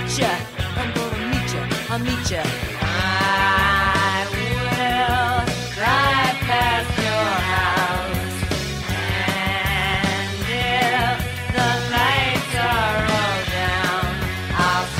meet ya. I'm gonna meet ya. I'll meet ya. I will drive past your house, and if the lights are all down, I'll